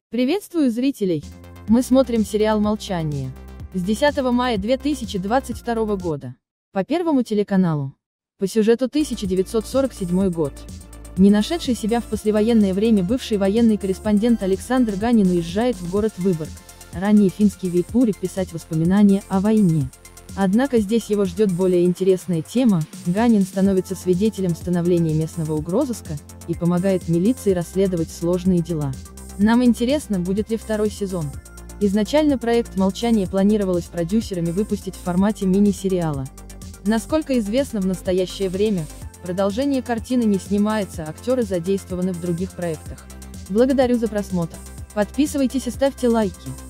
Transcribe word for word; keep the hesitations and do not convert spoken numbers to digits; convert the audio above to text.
Приветствую зрителей! Мы смотрим сериал «Молчание» с десятого мая две тысячи двадцать второго года. По Первому телеканалу. По сюжету тысяча девятьсот сорок седьмой год. Не нашедший себя в послевоенное время бывший военный корреспондент Александр Ганин уезжает в город Выборг, ранее финский Вейпури, писать воспоминания о войне. Однако здесь его ждет более интересная тема. Ганин становится свидетелем становления местного угрозыска и помогает милиции расследовать сложные дела. Нам интересно, будет ли второй сезон. Изначально проект «Молчание» планировалось продюсерами выпустить в формате мини-сериала. Насколько известно, в настоящее время продолжение картины не снимается, актеры задействованы в других проектах. Благодарю за просмотр. Подписывайтесь и ставьте лайки.